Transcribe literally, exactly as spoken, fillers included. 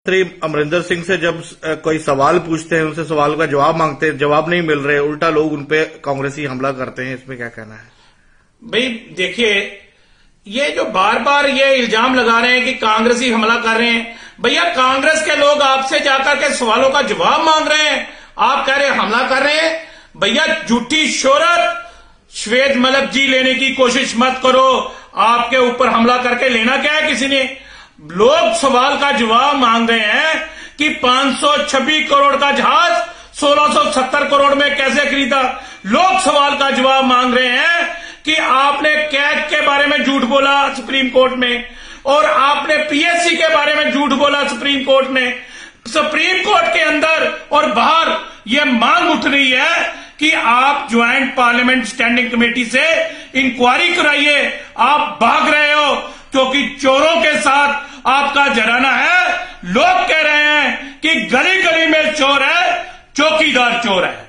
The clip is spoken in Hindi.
अमरिंदर सिंह से जब कोई सवाल पूछते हैं, उनसे सवाल का जवाब मांगते हैं, जवाब नहीं मिल रहे, उल्टा लोग उनपे कांग्रेसी हमला करते हैं, इसमें क्या कहना है? भाई देखिए, ये जो बार बार ये इल्जाम लगा रहे हैं कि कांग्रेसी हमला कर रहे हैं, भैया कांग्रेस के लोग आपसे जाकर के सवालों का जवाब मांग रहे हैं, आप कह रहे हैं हमला कर रहे हैं। भैया झूठी शोहरत श्वेत मलिक जी लेने की कोशिश मत करो, आपके ऊपर हमला करके लेना क्या है किसी ने? लोग सवाल का जवाब मांग रहे हैं कि पांच सौ छब्बीस करोड़ का जहाज सोलह सौ सत्तर करोड़ में कैसे खरीदा। लोग सवाल का जवाब मांग रहे हैं कि आपने कैग के बारे में झूठ बोला सुप्रीम कोर्ट में, और आपने पीएससी के बारे में झूठ बोला सुप्रीम कोर्ट में। सुप्रीम कोर्ट के अंदर और बाहर यह मांग उठ रही है कि आप ज्वाइंट पार्लियामेंट स्टैंडिंग कमेटी से इंक्वायरी कराइए। आप भाग रहे हो क्योंकि चोरों के साथ आपका जराना है। लोग कह रहे हैं कि गली गली में चोर है, चौकीदार चोर है।